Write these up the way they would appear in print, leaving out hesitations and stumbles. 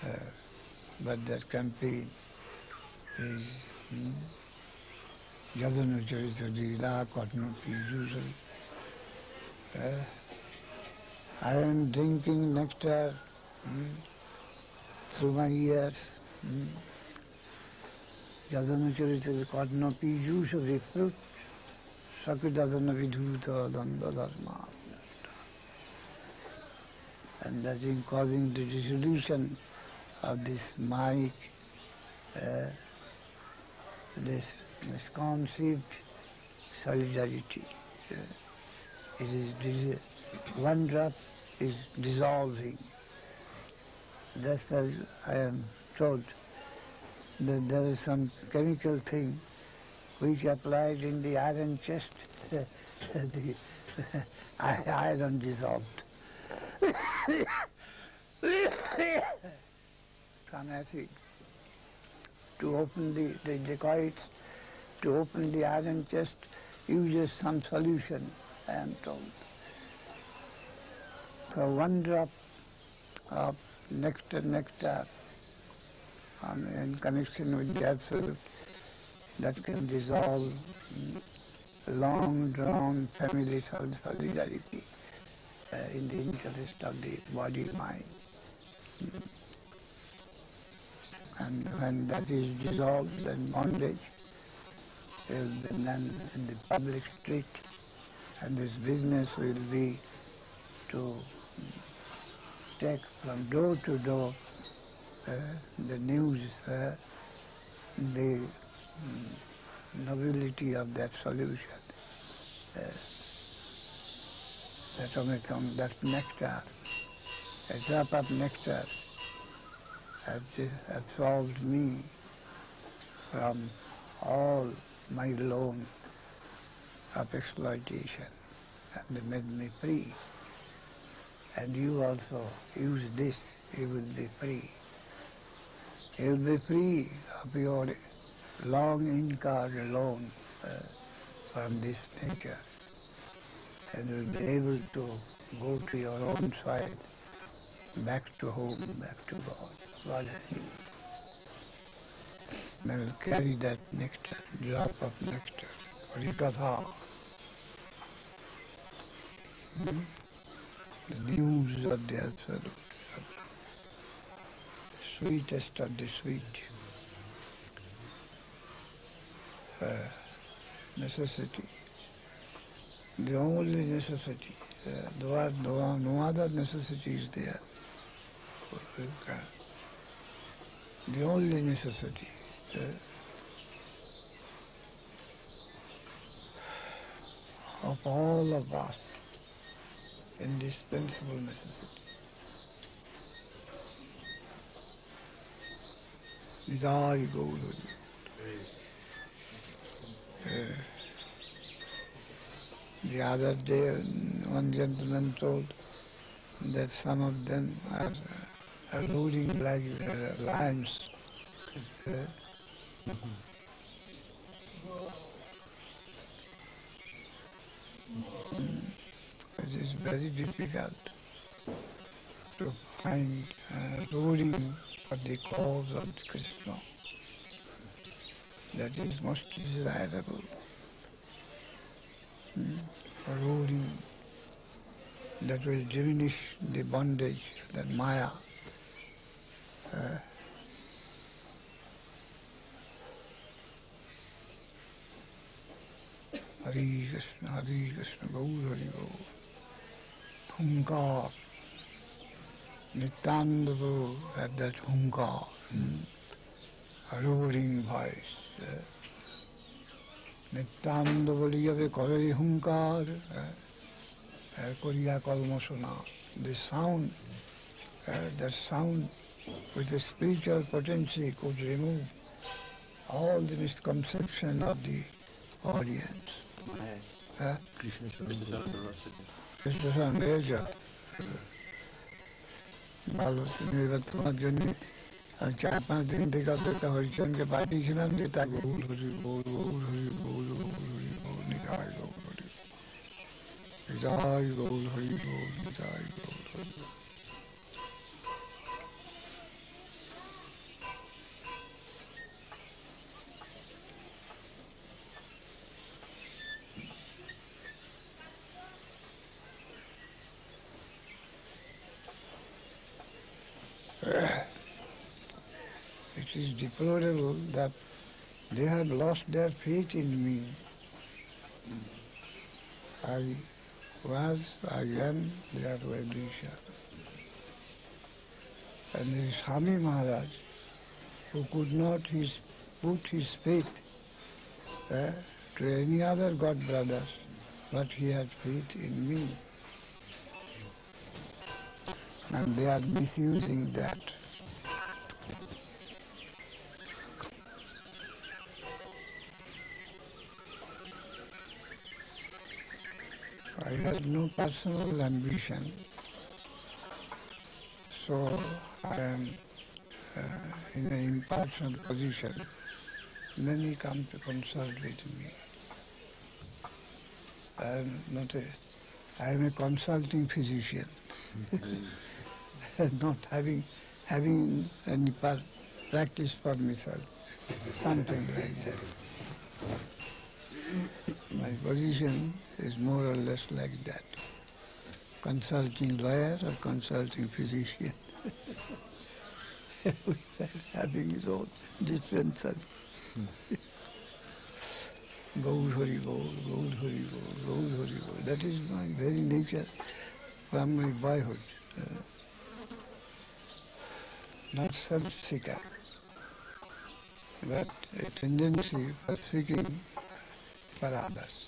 but that campaign is Jadanu Charita Dila Kotnu Pijusal. I am drinking nectar through my ears. Jadanu Charita Kotnu Pijusal, the fruit, Sakudadana Vidhuta Danda Dharma. And that is causing the dissolution of this mic, this misconceived solidarity. It is one drop is dissolving. Just as I am told that there is some chemical thing which applied in the iron chest, the iron dissolved. Some acid to open the dacoits, to open the iron chest, uses some solution, I am told. So one drop of nectar in connection with the Absolute, that can dissolve long-drawn family solidarity in the interest of the body-mind. And when that is dissolved, then bondage will be done in the public street, and this business will be to take from door to door the news, the nobility of that solution. That nectar, a drop of nectar has absolved me from all my loan of exploitation and made me free. And you also use this, you will be free. You will be free of your long incurred loan from this nature. And you will be able to go to your own side, back to home, back to God. God has you. They will carry that nectar, drop of nectar, Harikatha. The news of the Absolute, sweetest of the sweet, necessity, the only necessity. There are no other necessities there. The only necessity. Of all of us, indispensable necessity. Vidai Gauru. The other day, one gentleman told that some of them are ruling like lions. It is very difficult to find ruling for the cause of Krishna. That is most desirable. Ruling that will diminish the bondage, that Maya. Hare Krishna, Gaur Hari Gaur. Hunkar. Nityananda Prabhu had that hunkar, a roaring voice. Nityananda Boliyabe Korari hunkar, Koriya Kalmasuna. The sound, that sound with the spiritual potency could remove all the misconception of the audience. Krishna Sandhya. Balo, তোমার জন্য 4-5 দিন থেকে অপেক্ষা হরিচন্দ্রকে পাঠিয়েছিলাম যে তা Gaur Hari Gaur Gaur Hari Gaur Gaur Hari Gaur Nitai Gaur Hari Nitai Gaur Hari Gaur Nitai Gaur Hari It is deplorable that they have lost their faith in me. I am their well-wisher. And there is Swami Maharaj, who could not put his faith to any other god brothers, but he had faith in me. And they are misusing that. I had no personal ambition, so I am in an impartial position. Many come to consult with me. I am a consulting physician, not having any practice for myself, something like that. My position is more or less like that. Consulting lawyer or consulting physician. Having his own differences. Gaur Hari Bol, Gaur Hari Bol, Gaur Hari Bol. That is my very nature from my boyhood. Not self-seeker, but a tendency for seeking for others.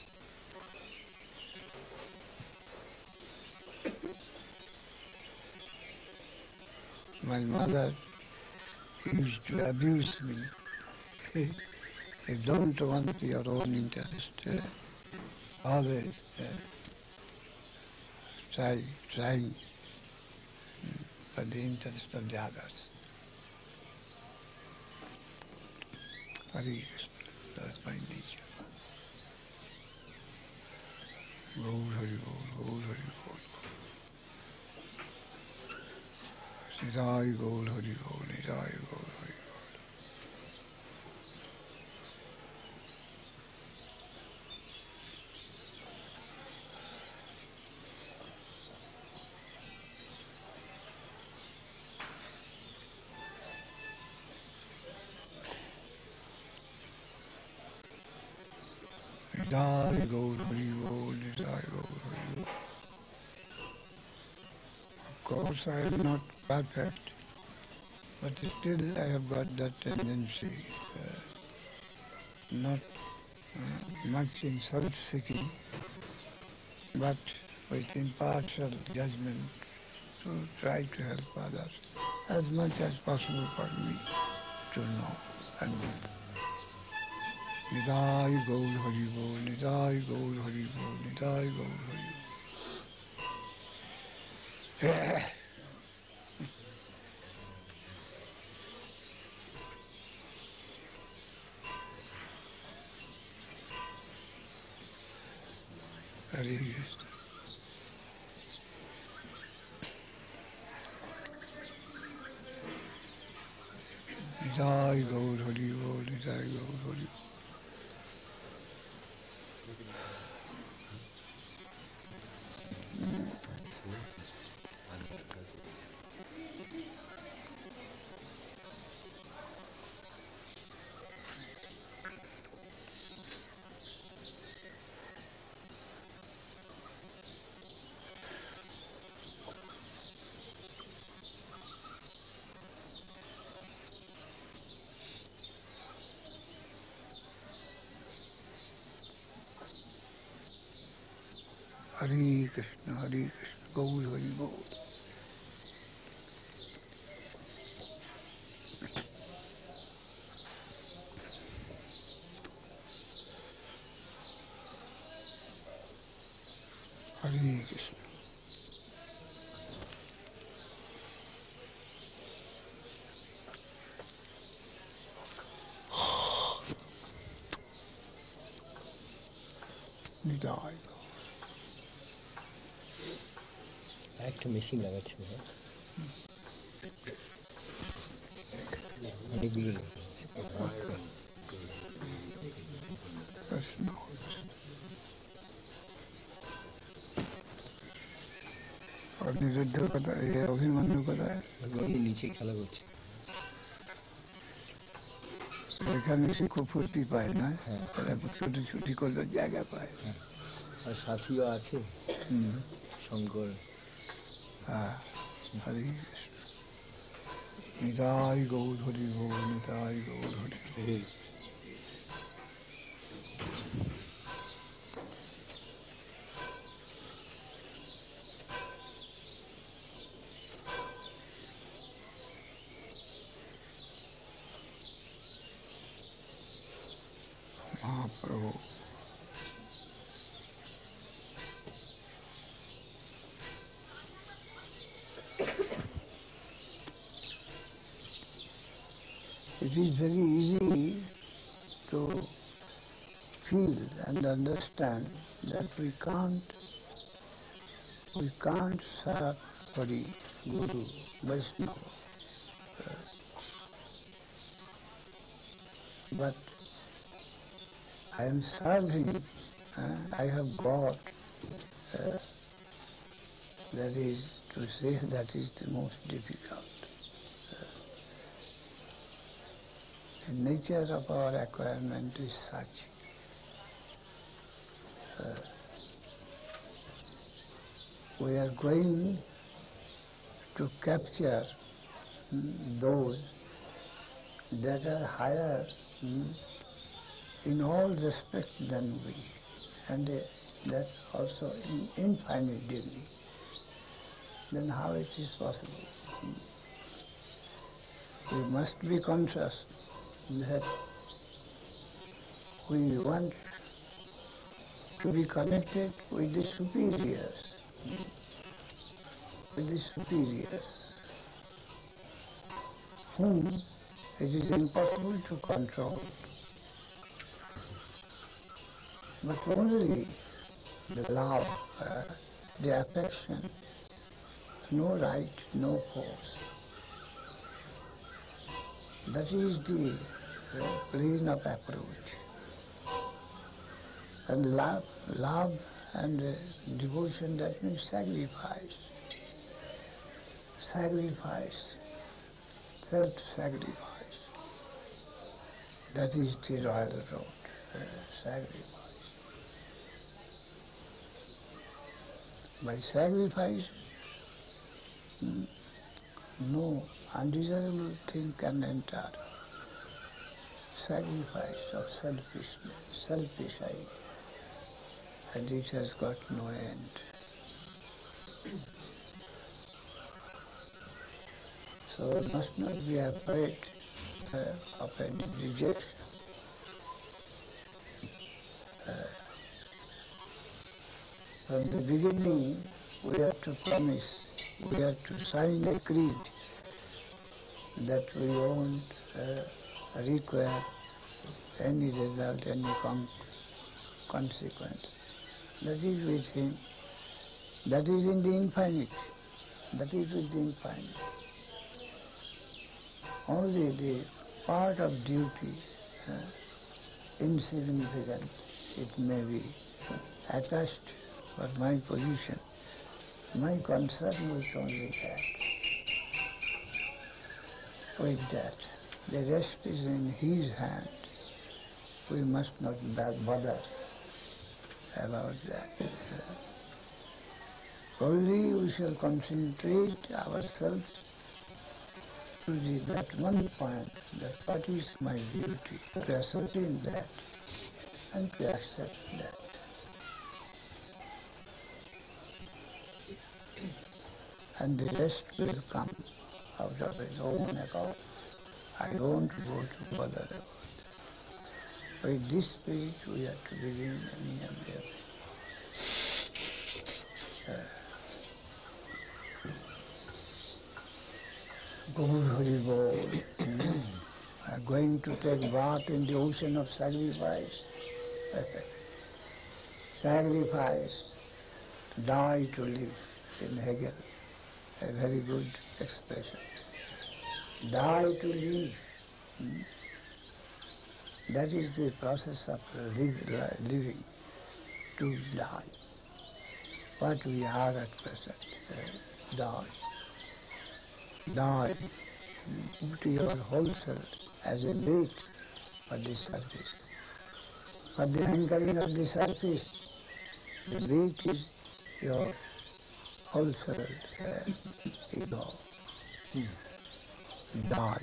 My mother used to abuse me. You don't want your own interest. Always trying for the interest of the others. Hari Krishna, that's my nature. Gaur Hari Bol, Gaur Hari Bol. Nidai Gaur Hari Bol, Nidai Gaur Hari Bol. Nidai Gaur Hari Bol, Nidai Gaur Hari Bol. Of course, I am not perfect, but still I have got that tendency, not much in self-seeking, but with impartial judgment to try to help others as much as possible for me to know and do. Nidai Gaur Hari Bol, Nidai Gaur Hari Bol, Nidai Gaur Hari Bol. Hare Krishna. Nidai Gaur Hari Bol, Nidai Gaur Hari Bol. Hare Krishna, Hare Krishna, Gaur Hari Bol. Hare Krishna. Nidai. একটা machine লাগাচ্ছি অনেকগুলো Hare Aniruddha কোথায়, অভিমন্যু কোথায়? নিচে খেলা করছে। এখানে সে খুব ফুর্তি পায় না, ছুটি ছুটি করলে জায়গা পায়। আর সাথীও আছে শঙ্কর। হরে কৃষ্ণ। নিতাই গৌর হরি বল, নিতাই গৌর হরি বল। Mahaprabhu it is very easy to feel and understand that we can't serve Hari, Guru, Vaishnava. But I am serving, I have got, that is to say, that is the most difficult. The nature of our acquirement is such. We are going to capture those that are higher in all respect than we, and that also in infinite degree. Then how it is possible? We must be conscious that we want to be connected with the superiors, whom it is impossible to control. But only the love, the affection, no right, no force. That is the plane of approach. And love and devotion, that means sacrifice. Self-sacrifice. That is the royal road, sacrifice. By sacrifice, no undesirable thing can enter. Sacrifice of selfishness, selfish idea, and it has got no end. So we must not be afraid of any rejection. From the beginning, we have to promise, we have to sign a creed that we won't require any result, any consequence. That is with him. That is in the infinite. That is with the infinite. Only the part of duty, insignificant it may be, attached for my position. My concern was only that. With that, the rest is in his hand. We must not bother about that. Only we shall concentrate ourselves to that one point, that what is my duty, to ascertain that and to accept that. And the rest will come out of his own account. I won't go to bother about it. With this spirit we have to begin any of the Gaur Hari Bol. Are going to take bath in the ocean of sacrifice. Sacrifice, die to live, in Hegel, a very good expression. Die to live. That is the process of living, to die. What we are at present. die. Die. Put your whole self as a weight for the surface. For the anchoring of the surface, the weight is your whole self, ego. Die.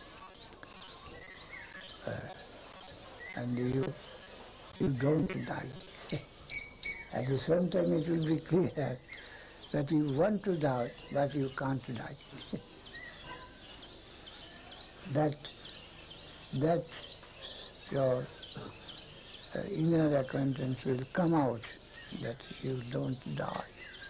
And you don't die. At the same time it will be clear that you want to die, but you can't die. that your inner acquaintance will come out, that you don't die.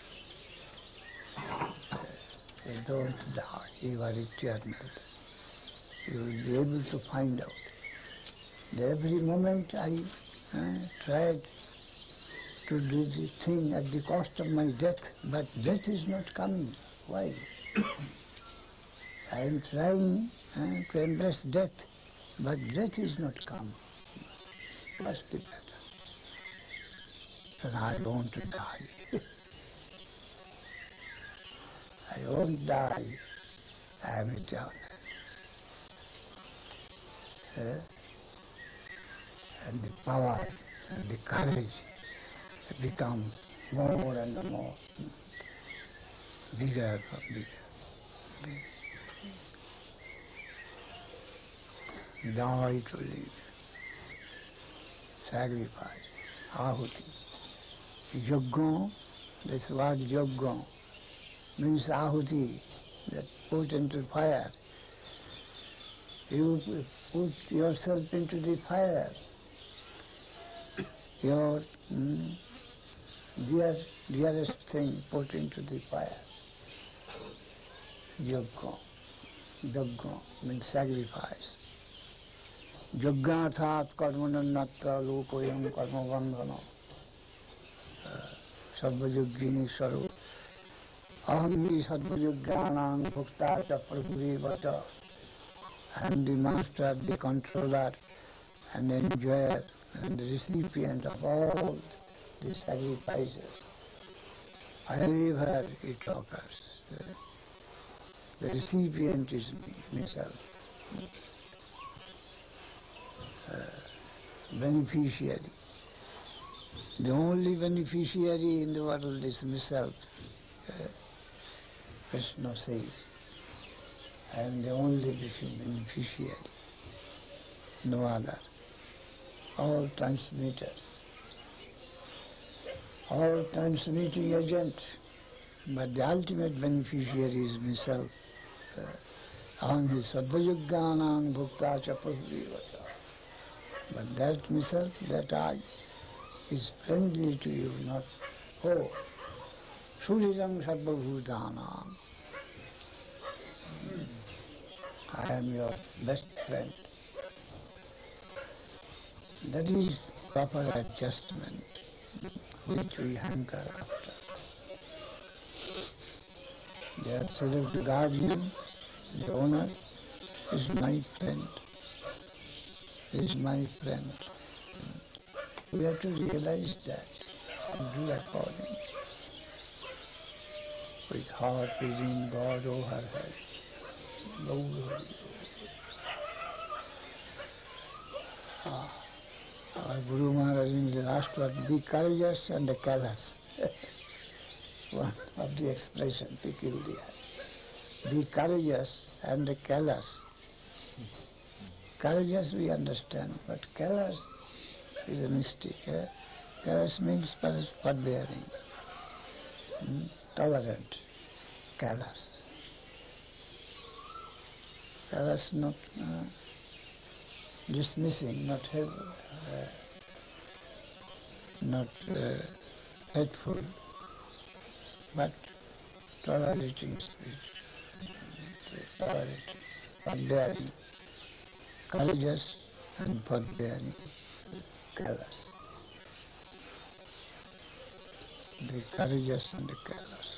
You don't die, you are eternal. You will be able to find out. Every moment I tried to do the thing at the cost of my death, but death is not coming. Why? I am trying to embrace death, but death is not coming. What's the matter? And I want to die. I won't die. I am eternal. And the power and the courage become more and more bigger and bigger. Die to live. Sacrifice. Ahuti. Yajna, this word yajna means ahuti, that put into fire. You put yourself into the fire. Your dearest thing put into the fire. Yajna. Yajna means sacrifice. Yajnathat karmanannatra lokoyam karmavandhana. Sarvayajjini saru. Aham hi sarvayajnanam bhukta cha prabhurivata. I am the master, the controller, and enjoyer, and the recipient of all the sacrifices. Wherever it occurs, the recipient is me, myself. Beneficiary. The only beneficiary in the world is myself. Krishna says, I am the only beneficiary, no other. All transmitter, all transmitting agent, but the ultimate beneficiary is myself. Aham hi sarvayajnanam bhukta cha prabhurivata. But that myself, that I, is friendly to you, not foe. Suridam sarvabhutanam. I am your best friend. That is proper adjustment which we hanker after. The absolute guardian, the owner, is my friend. Is my friend. We have to realize that and do according. With heart within God overhead. Our Guru Maharaj in the last word, be courageous and callous. One of the expression peculiar. Be courageous and callous. Courageous we understand, but callous is a mistake. Callous means forbearing, tolerant, callous. Callous, not dismissing, not hateful, but tolerating speech, forbearing, courageous and forbearing, callous. Be courageous and callous.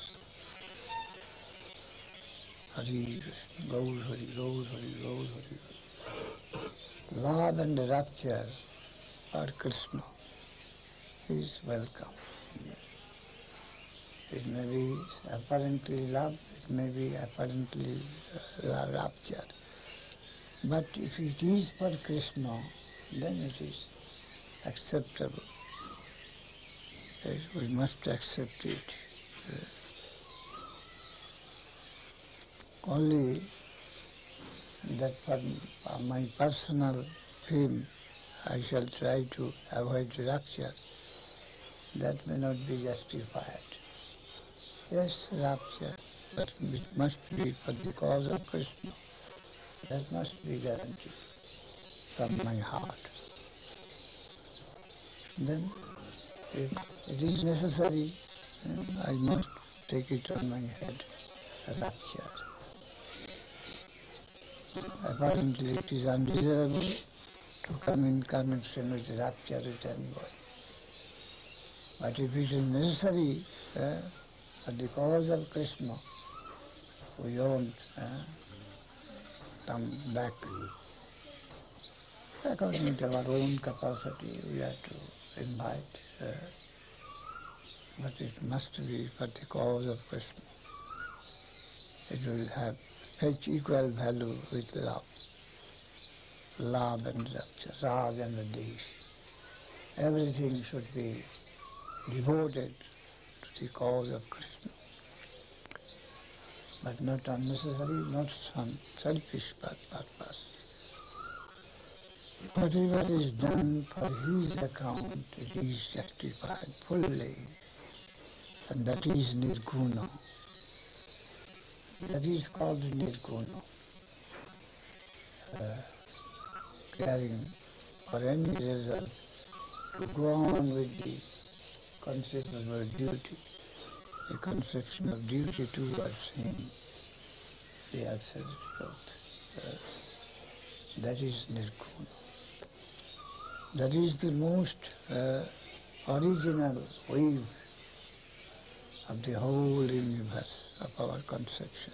Hari Krishna, Gaur Hari, Gaur Hari, Gaur Hari. Love and rapture for Krishna is welcome. It may be apparently love, it may be apparently rapture. But if it is for Krishna, then it is acceptable. Yes, we must accept it. Only that for my personal theme, I shall try to avoid rapture. That may not be justified. Yes, rapture, but it must be for the cause of Krishna. That must be guaranteed from my heart. Then, if it is necessary, I must take it on my head, rapture. Apparently it is undesirable to come in connection with rapture with anybody. But if it is necessary for the cause of Krishna, we won't come back. According to our own capacity, we have to invite, but it must be for the cause of Krishna. It will have fetch equal value with love and rapture, rag and desh. Everything should be devoted to the cause of Krishna, but not unnecessary, not some selfish purpose. Whatever is done for his account, it is justified fully, and that is nirguna. That is called nirguna. Caring for any result, to go on with the conception of duty, the conception of duty towards him, the absolute truth. That is nirguna. That is the most original wave of the whole universe of our conception.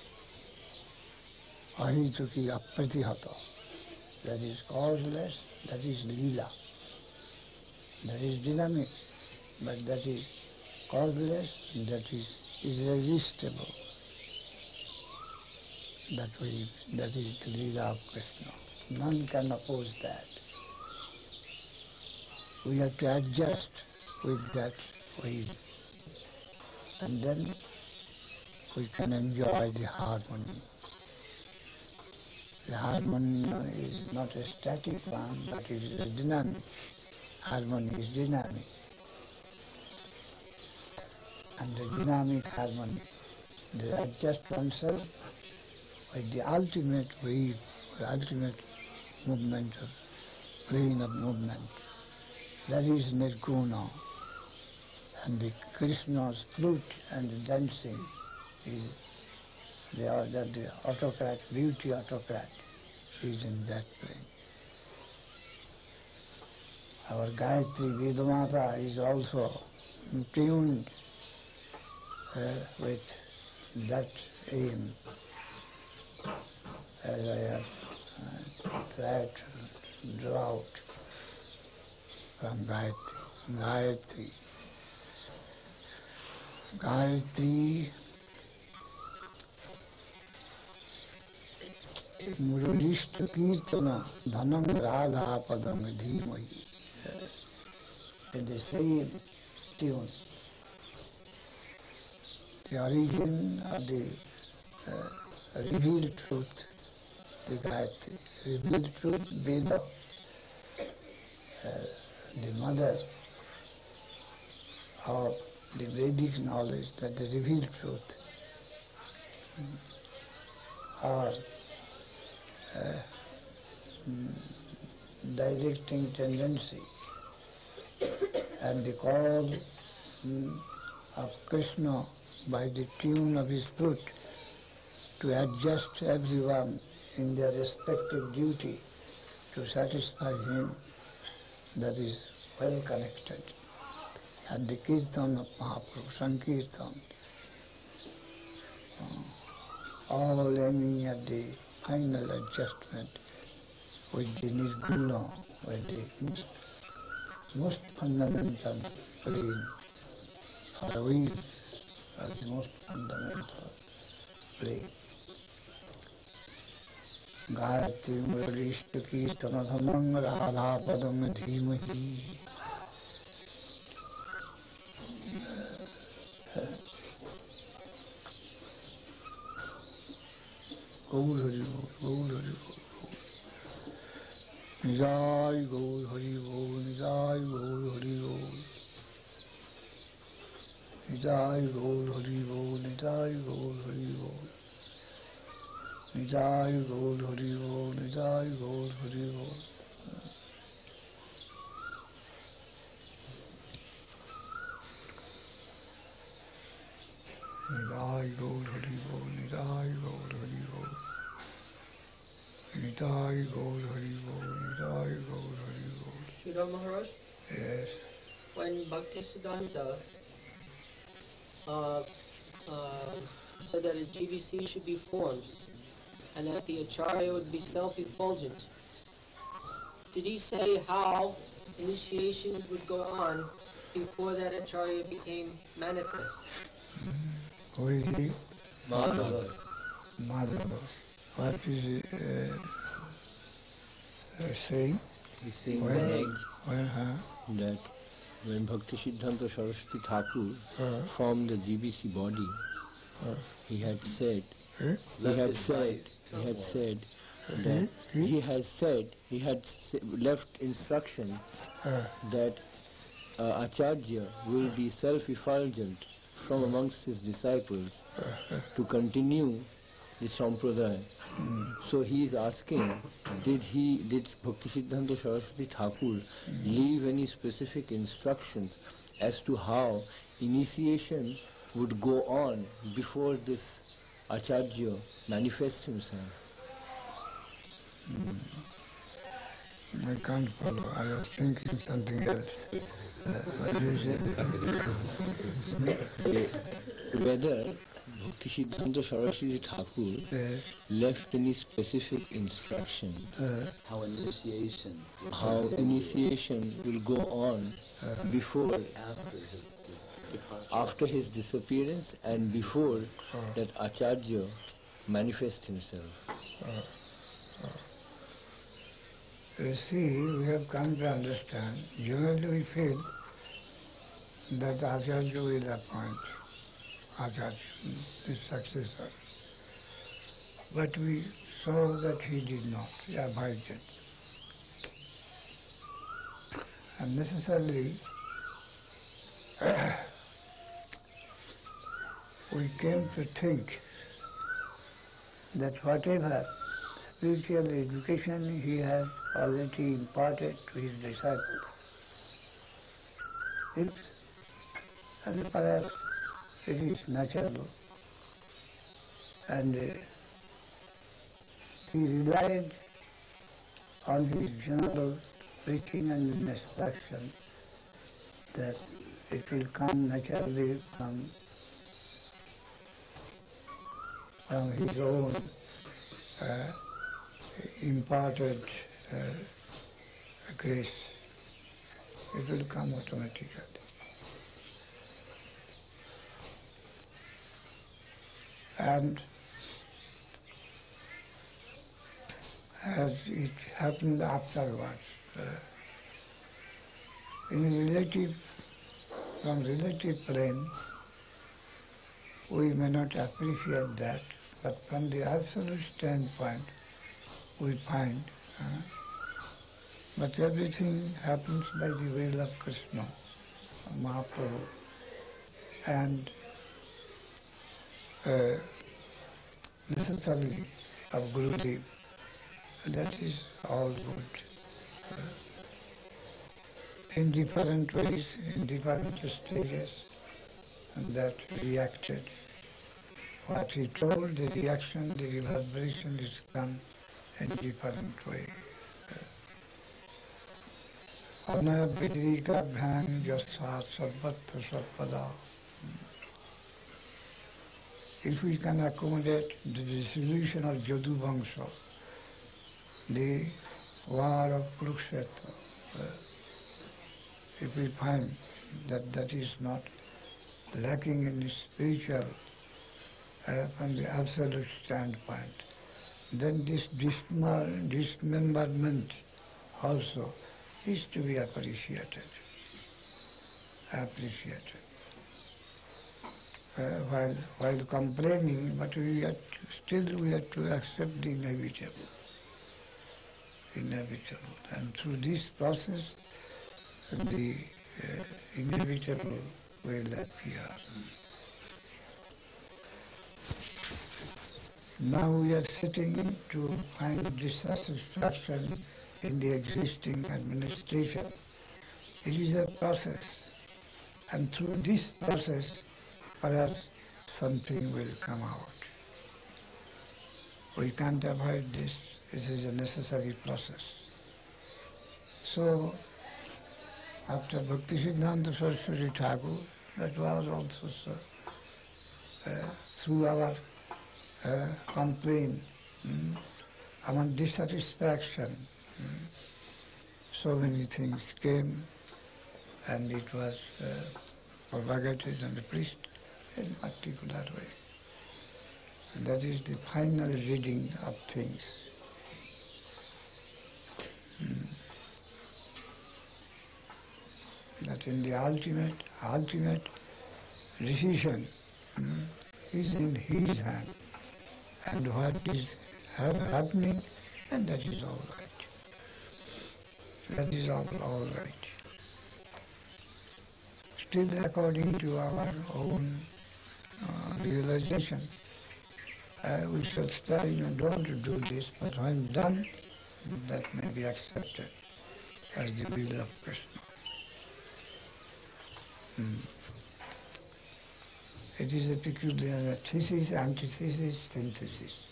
Ahituki apratihata. That is causeless, that is lila. That is dynamic, but that is causeless, that is irresistible. That wave, that is the lila of Krishna. None can oppose that. We have to adjust with that wave, and then we can enjoy the harmony. The harmony is not a static one, but it is a dynamic. Harmony is dynamic. And the dynamic harmony, they adjust oneself with the ultimate wave, or ultimate movement, of plane of movement. That is nirguna. And the Krishna's flute and the dancing is the autocrat, beauty autocrat is in that plane. Our Gayatri Vedamata is also tuned with that aim, as I have tried to draw out from Gayatri. Gayatri. Gayatri Muralishta Kirtana Dhanam Radha Padam Dhimahi. In the same tune. The origin of the revealed truth, the Gayatri. Revealed truth, Veda, the mother of the Vedic knowledge, that the revealed truth, or directing tendency, and the call of Krishna by the tune of his flute to adjust everyone in their respective duty to satisfy him, that is well connected. And the Kirtan of Mahaprabhu, Sankirtan, all aiming at the final adjustment with the nirguna, with the most fundamental plane, for we as the most fundamental plane. Gayatri Muralishta Tanadhamang Radha Padam Dhimahi. Gaur Hari Bol, Gaur Hari Bol. Nijai Gaur Hari Bol, Nijai Gaur Hari Bol. Nijai Gaur Hari Bol, Nijai Gaur Hari Bol. Nijai Gaur Hari Bol, Nijai Gaur Hari Bol. Nijai Gaur Hari Bol, Nijai Gaur Hari Bol. Nijai Gaur Hari Bol, Nijai Gaur Hari Bol. Sridhar Maharaj, Yes. when Bhaktisiddhanta said that a GBC should be formed and that the Acharya would be self-effulgent, did he say how initiations would go on before that Acharya became manifest? Who is he? Madhava. Madhava. What is he saying? He's saying When, that when Bhakti Siddhanta Saraswati Thakur formed the GBC body, he had said that he had left instruction that Acharya will be self-effulgent from amongst his disciples to continue the Sampradaya. So he is asking, did Bhaktisiddhanta Saraswati Thakur leave any specific instructions as to how initiation would go on before this Acharya manifests himself? I can't follow. I was thinking something else. What is it? Whether Bhaktisiddhanta Saraswati Thakur left any specific instruction How initiation will go on before, after his after his disappearance and before that Acharya manifests himself. You see, we have come to understand, generally we feel that Acharya will appoint Acharya, his successor. But we saw that he did not, he avoided. And necessarily, we came to think that whatever spiritual education he had already imparted to his disciples, and perhaps it is natural, and he relied on his general preaching and instruction that it will come naturally from his own imparted grace. It will come automatically. And as it happened afterwards, from relative plane, we may not appreciate that, but from the absolute standpoint, we find but everything happens by the will of Krishna, Mahaprabhu, and necessarily of Gurudev. That is all good. In different ways, in different stages, and that reacted. What he told, the reaction, the reverberation is come in different way. Anavidrika bhang jasat sarvatra sarpada. If we can accommodate the dissolution of Jadu Vangsha, the war of Kurukshetra, if we find that that is not lacking in spiritual, from the absolute standpoint, then this dismemberment also is to be appreciated. While complaining, but we have to accept the inevitable. And through this process, the inevitable will appear. Now we are sitting to find dissatisfaction in the existing administration. It is a process, and through this process, perhaps something will come out. We can't avoid this. This is a necessary process. So, after Bhaktisiddhanta Saraswati Thakur, that was also so, through our complaint, our dissatisfaction, so many things came, and it was propagated and preached in a particular way. And that is the final reading of things. That in the ultimate decision is in his hand, and what is happening, and that is all right. That is all right. Still according to our own realization, we should study, don't do this, but when done, that may be accepted as the will of Krishna. It is a peculiar thesis, antithesis, synthesis.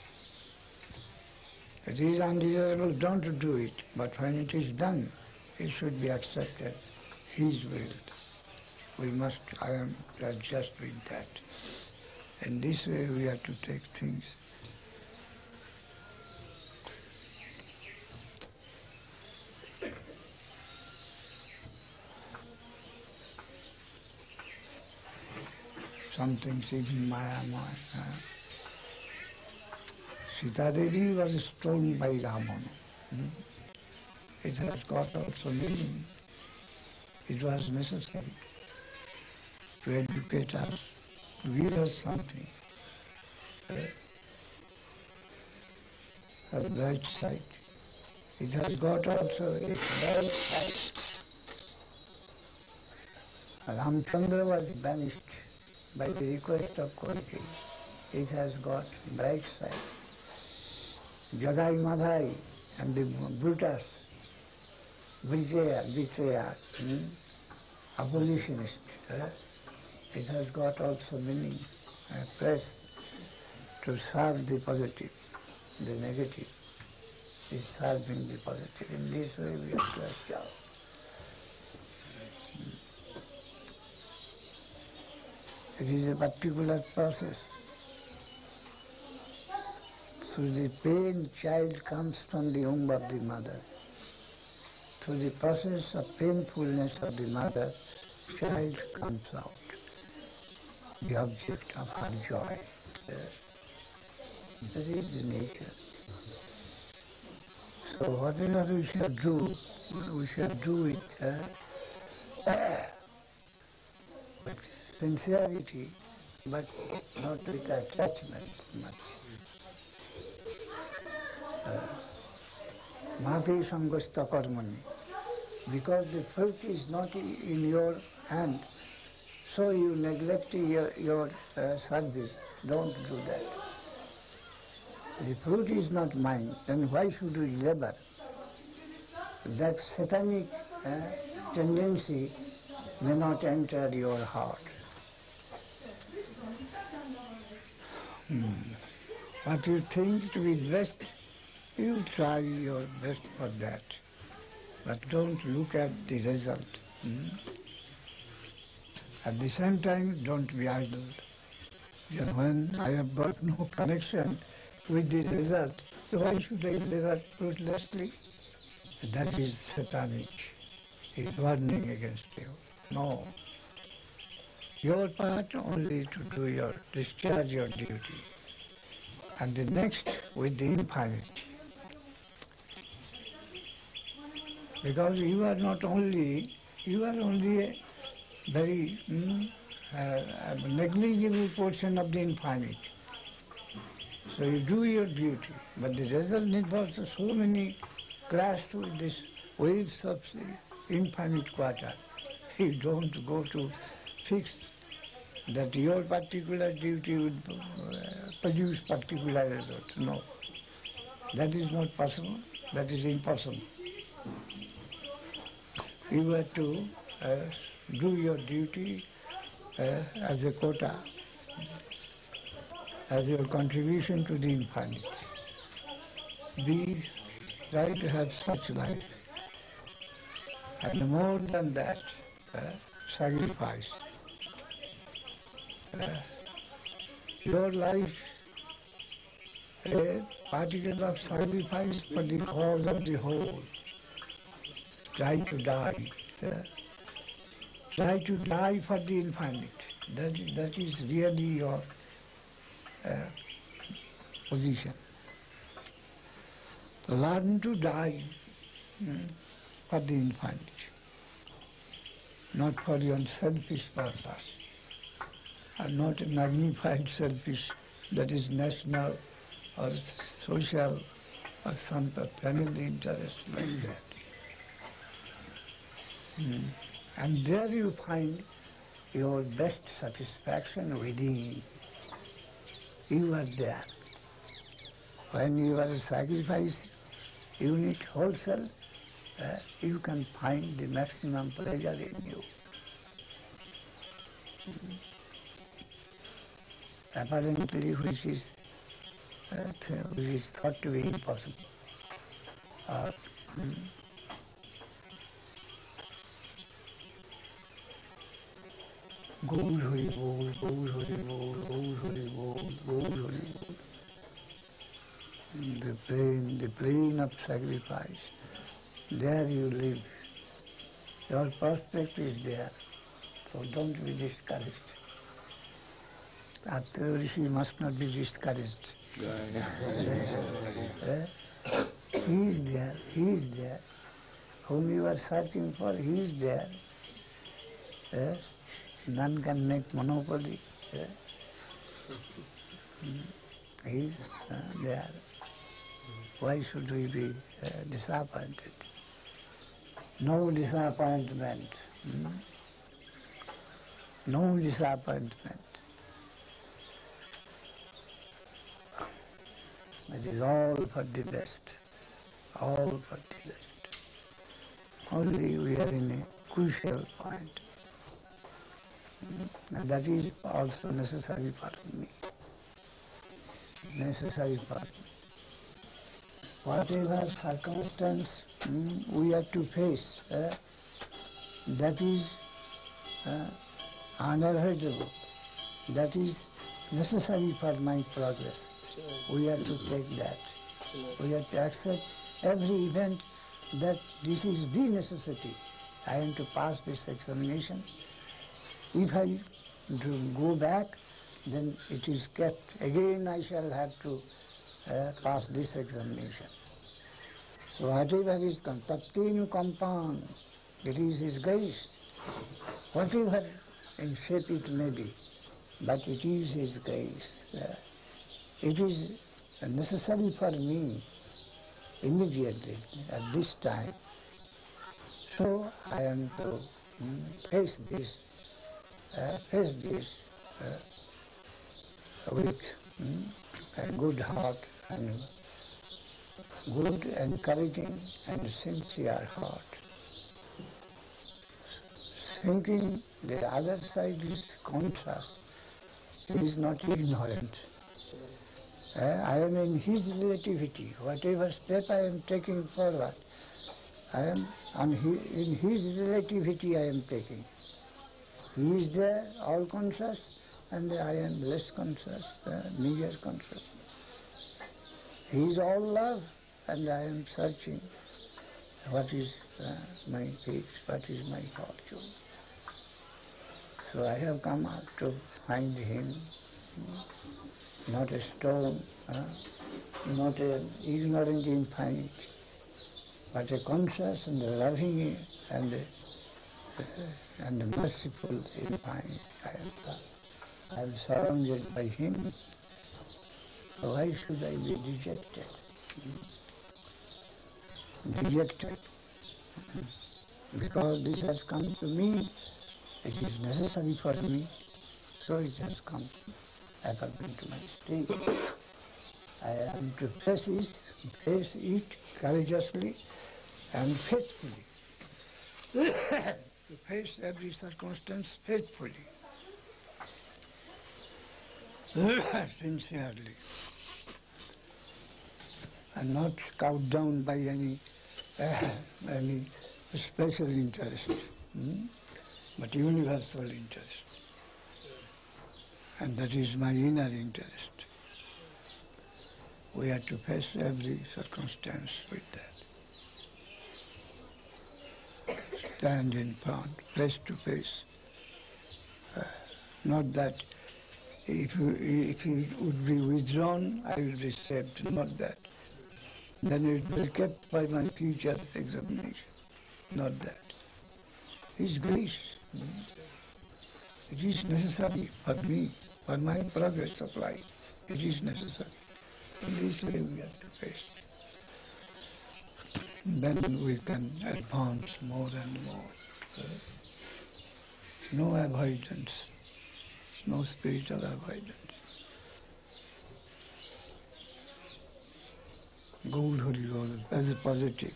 It is undesirable, don't do it, but when it is done, it should be accepted, his will. We must adjust with that. In this way we have to take things. Some things even Maya. Sita Devi was stoned by Ravana. It has got also meaning. It was necessary to educate us, to give us something. A bright side. It has got also a bright side. Ramchandra was banished by the request of Kaikeyi. It has got bright side. Jagai Madhai and the Brutus, betrayer, oppositionist. It has got also meaning, place to serve the positive. The negative is serving the positive. In this way we have to adjust. It is a particular process. Through the pain, child comes from the womb of the mother. Through the process of painfulness of the mother, child comes out, the object of her joy. That is the nature. So whatever we shall do it with sincerity, but not with attachment much. Mati sangasta karmani. Because the fruit is not in your hand, so you neglect your service. Don't do that. The fruit is not mine, then why should we labor? That satanic tendency may not enter your heart. What you think to be best, you try your best for that. But don't look at the result. At the same time, don't be idle. When I have got no connection with the result, why should I labor fruitlessly? That is satanic. It's warning against you. No. Your part only to do your discharge your duty, and the next with the infinite. Because you are only a very a negligible portion of the infinite. So you do your duty, but the result involves so many clashed with this waves of the infinite quarter. You don't go to fix that your particular duty would produce particular result. No, that is not possible. That is impossible. You have to do your duty as a quota, as your contribution to the infinite. Try to have such life. And more than that, sacrifice. Your life, a particle of sacrifice for the cause of the whole. Try to die. Try to die for the infinite. That is really your position. Learn to die for the infinite, not for your selfish purpose, and not a magnified selfish that is national or social or some family interest like that. And there you find your best satisfaction within. You are there. When you are a sacrifice unit wholesale, you can find the maximum pleasure in you. Apparently, which is thought to be impossible. Gaur Hari Bol, Gaur Hari Bol, Gaur Hari Bol, Gaur Hari Bol. The plane of sacrifice. There you live. Your prospect is there. So don't be discouraged. Rishi must not be discouraged. He is there, he is there. Whom you are searching for, he is there. None can make monopoly. He is there. Why should we be disappointed? No disappointment. No disappointment. It is all for the best. All for the best. Only we are in a crucial point. And that is also necessary for me. Necessary for me. Whatever circumstance we have to face, that is unavoidable. That is necessary for my progress. We have to take that. We have to accept every event that this is the necessity. I am to pass this examination. If I go back, then it is kept. Again I shall have to pass this examination. So whatever is Tattenu Kampan, it is His grace. Whatever in shape it may be, but it is His grace. It is necessary for me immediately at this time. So I am to face this with a good heart and good, encouraging and sincere heart. Thinking the other side is contrast, he is not ignorant. I am in his relativity. Whatever step I am taking forward, I am in his relativity I am taking. He is there, all conscious, and I am less conscious, meager conscious. He is all love, and I am searching what is my fate, what is my fortune. So I have come out to find him, not a stone, not an ignorant infinite, but a conscious and a loving and a merciful infinite. I am surrounded by him. So why should I be dejected? Dejected. Because this has come to me, it is necessary for me, so it has come according to my state. I am to face it courageously and faithfully. To face every circumstance faithfully, sincerely, and not cowed down by any special interest, but universal interest. And that is my inner interest. We have to face every circumstance with that. Stand in front, face to face. Not that if you would be withdrawn, I will be saved. Not that. Then it will be kept by my future examination. Not that. It's grace. It is necessary for me, for my progress of life. It is necessary. In this way we have to face. Then we can advance more and more. No avoidance, no spiritual avoidance. Good Holy Ghost, as positive.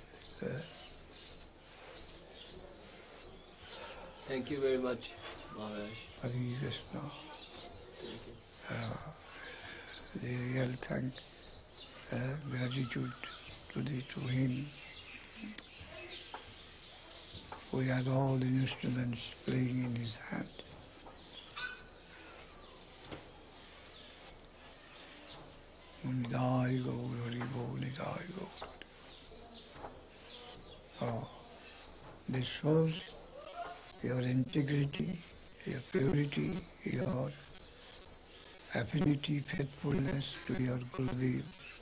Thank you very much, Maharaj. Hare Krishna. Thank you. The real gratitude to him. We are all instruments playing in his hand. Nidai Gaur Hari Bol, Nidai Gaur. Oh, this shows your integrity, your purity, your affinity, faithfulness to your Gurudev,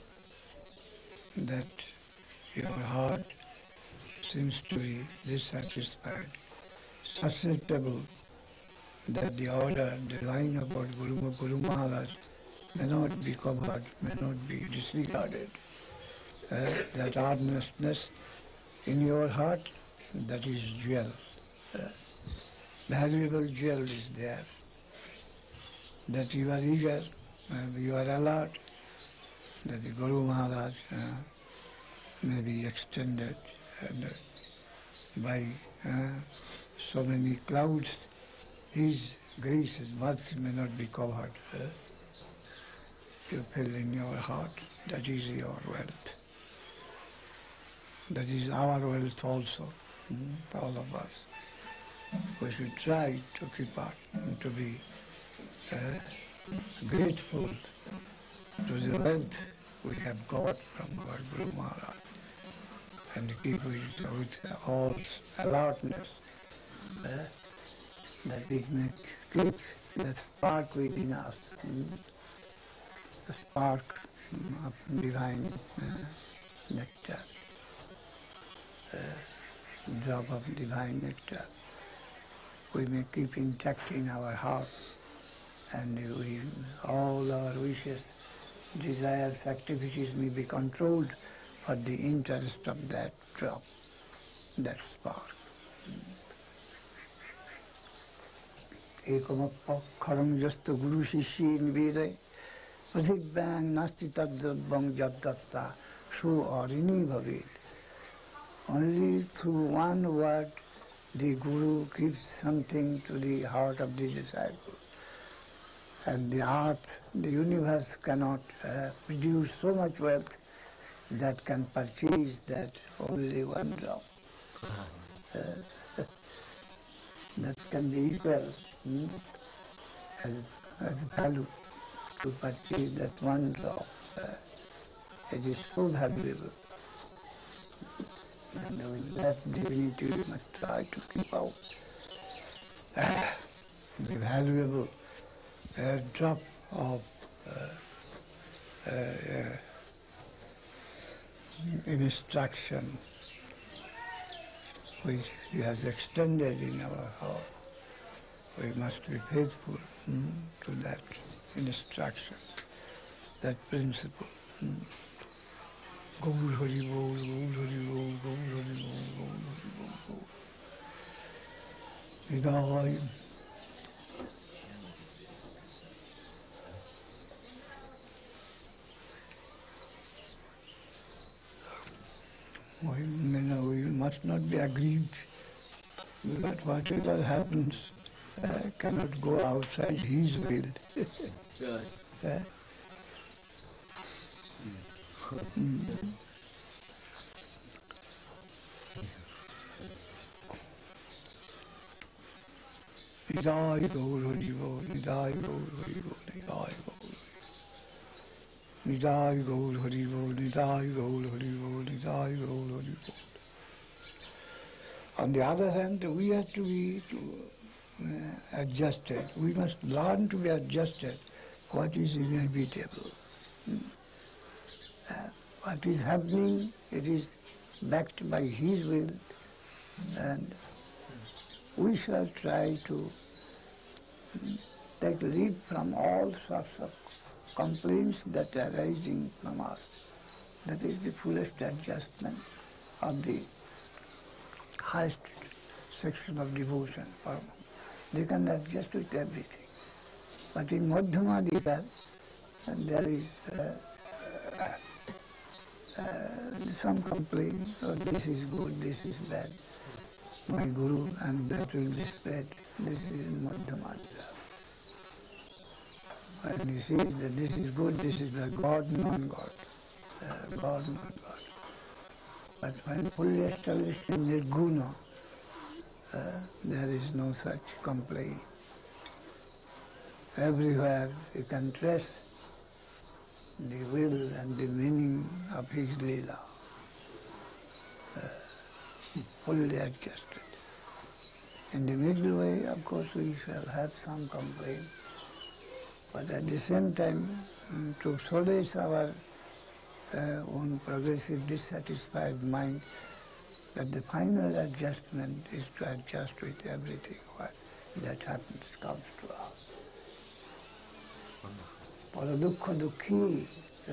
that your heart seems to be dissatisfied, susceptible that the order, the line about Guru Maharaj may not be covered, may not be disregarded. That earnestness in your heart, that is jewel. Valuable jewel is there. That you are eager, you are alert, that the Guru Maharaj may be extended and by so many clouds, his grace, his mercy may not be covered. You feel in your heart, that is your wealth. That is our wealth also, all of us. We should try to keep up and to be grateful to the wealth we have got from our Guru Maharaj and keep it with all alertness that we may keep the spark within us, the spark of divine nectar, drop of divine nectar. We may keep intact in our heart, and all our wishes, desires, activities may be controlled for the interest of that drop, that spark. Ekamapakharam jasta guru shishyin vede pratibhyang nasti taddrabbang jaddatta su arini bhavet. Only through one word the Guru gives something to the heart of the disciple. And the earth, the universe cannot produce so much wealth that can purchase that only one drop. That can be equal as value to purchase that one drop. It is so valuable. And with that divinity we must try to keep out. the valuable drop of instruction which He has extended in our house. We must be faithful to that instruction, that principle. Gaur Hari Bol, Gaur Hari Bol, Gaur Hari Bol, Gaur Hari Bol, Gaur. Hidayah. We must not be aggrieved, but whatever happens cannot go outside His will. Hidayah Gaur Hari Bol, Hidayah Gaur Hari Bol, Hidayah Gaur. Nidai Gaur Hari Bol, Nidai Gaur Hari Bol, Nidai Gaur Hari Bol. On the other hand, we have to be adjusted. We must learn to be adjusted what is inevitable. What is happening, it is backed by His will, and we shall try to take leave from all sorts of complaints that are arising from us. That is the fullest adjustment of the highest section of devotion. They can adjust with everything. But in Madhyamadika, there is some complaint, oh, this is good, this is bad. My Guru, and that will be spread. This is in Madhyamadika. And he says that this is good, this is bad, God, non-God. God, non-God. But when fully established in Nirguna, there is no such complaint. Everywhere you can trace the will and the meaning of His Leela. Fully adjusted. In the middle way, of course, we shall have some complaint. But at the same time, to solace our own progressive dissatisfied mind, that the final adjustment is to adjust with everything what that happens, comes to us. Paradukha Dukhi,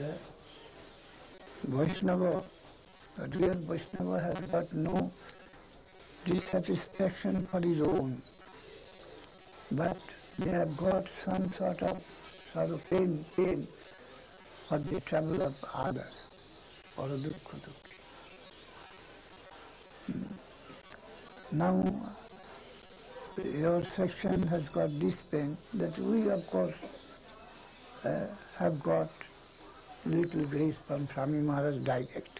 Vaishnava, the real Vaishnava has got no dissatisfaction for his own, but they have got some sort of pain for the trouble of others. Paradukha Dukhi. Now, your section has got this pain that we, of course, have got little grace from Swami Maharaj direct.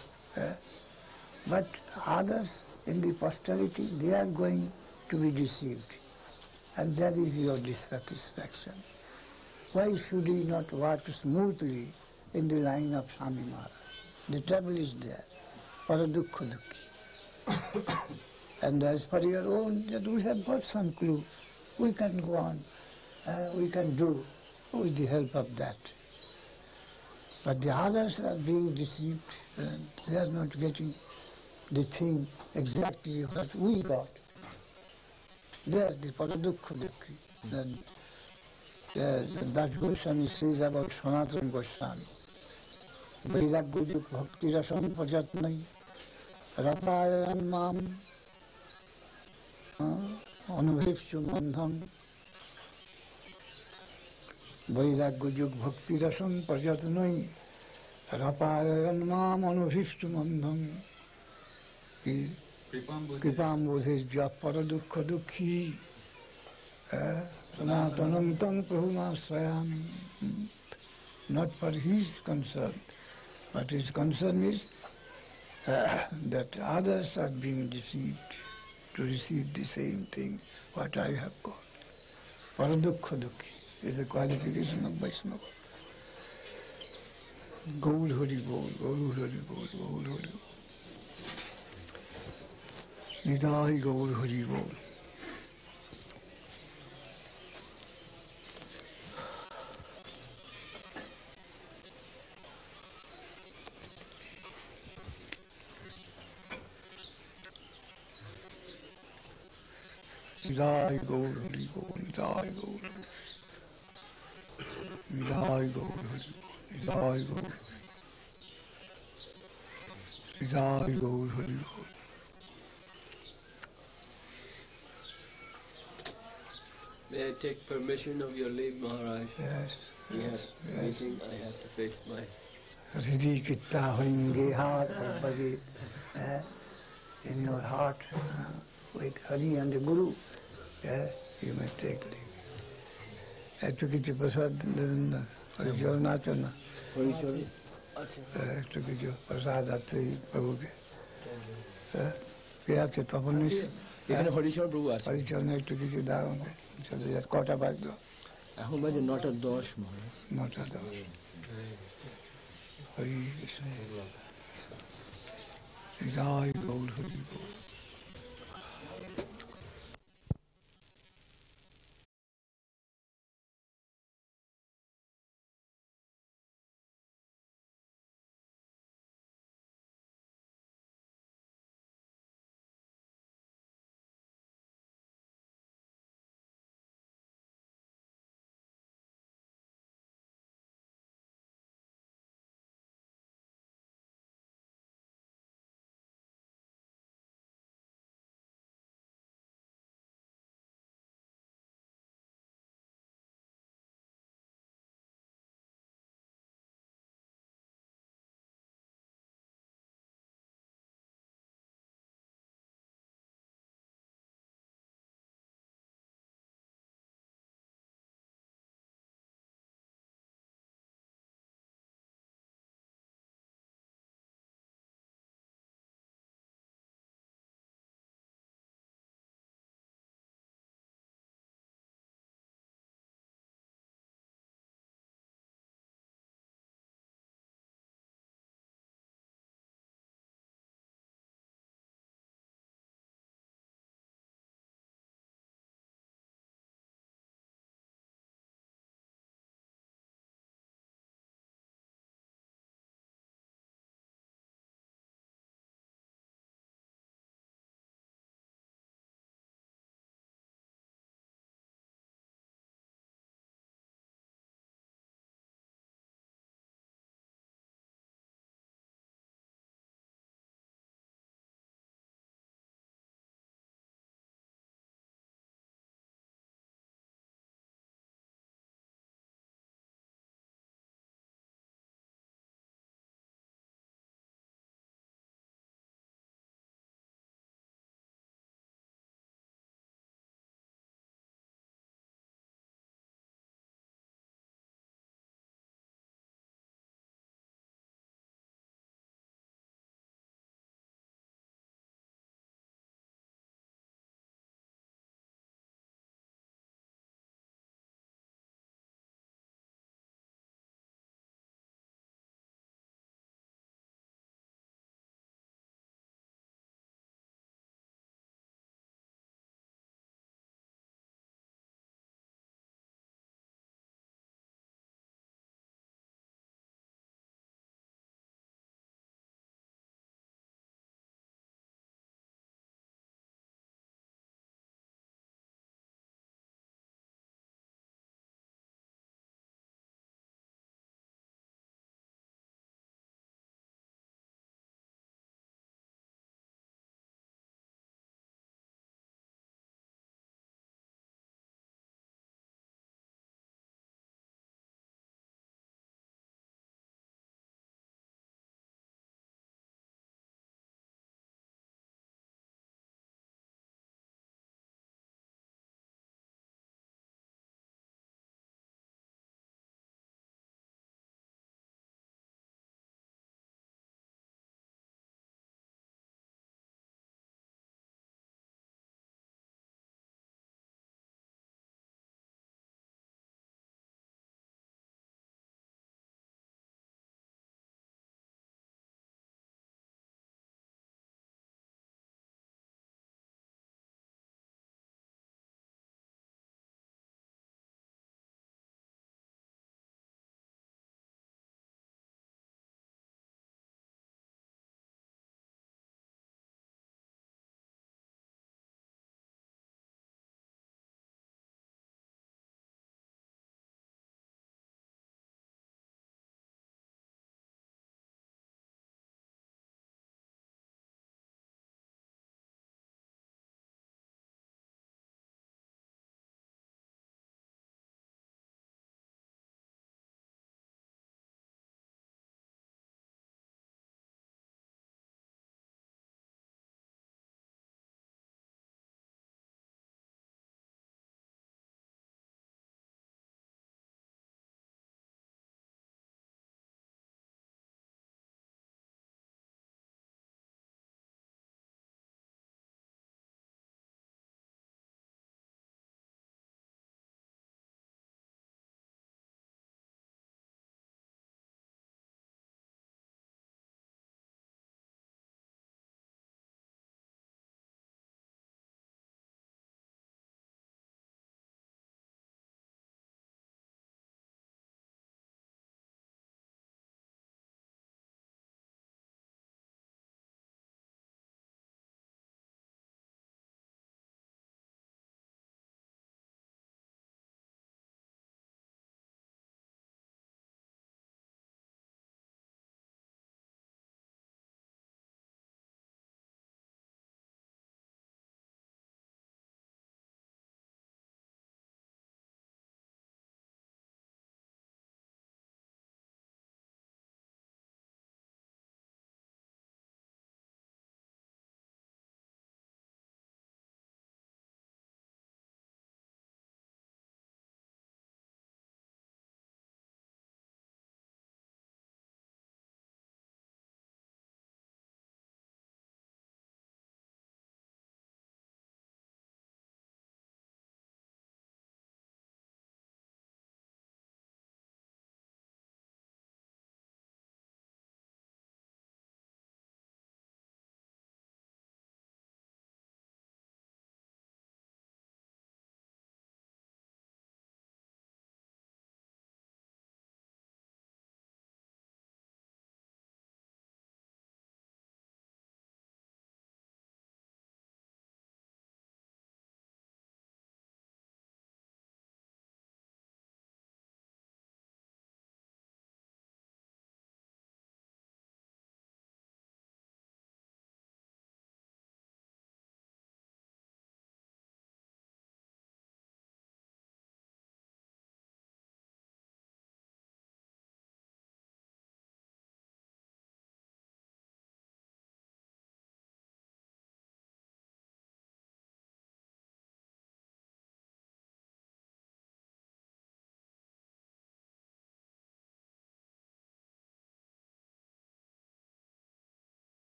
But others in the posterity, they are going to be deceived. And that is your dissatisfaction. Why should we not work smoothly in the line of Swami Maharaj? The trouble is there. Paradukha Dukhi. And as for your own, that we have got some clue. We can go on. We can do with the help of that. But the others are being deceived, and they are not getting the thing exactly what we got. There, the Paradukha Dukhi. Then that Goswami says about Sanatana Goswami. Vairagya bhakti rasam pajatnai rapayan mam anubhivshu mandham. Vairagya bhakti rasam pajatnai rapayan mam anubhivshu mandham. Kripam bodhesya paradukha dukhi sanatanam tam prabhumasvayami. Not for his concern, but his concern is that others are being deceived to receive the same thing what I have got. Paradukha dukhi is a qualification of Vaishnava. Gaur Hari Bol, Gaur Hari Bol, Gaur Hari Bol. Nidai Gaur Hari Bol. Nidai Gaur Hari Gaur, Nidai Gaur, Nidai Gaur Hari, Nidai Gaur, Nidai Gaur Hari Gaur. May I take permission of your leave, Maharaj? Yes. We have meeting. I have to face my. Ready kitta hoinge heart bhage in your heart with Hari and the Guru. You may take leave. Ekটু কিছু প্রসাদ দেবেন না, হরিচর নাচো না, Horichari. একটু কিছু প্রসাদ আছে প্রভুকে। কে আছে তখন এখানে হরিচর প্রভু আছে। হরিচর একটু কিছু দাও আমাকে। চলে যাচ্ছে, কটা বাজলো? এখন বাজে 9:10 মহারাজ। 9:10। হরি কৃষ্ণ। জয় গৌর হরি গৌর।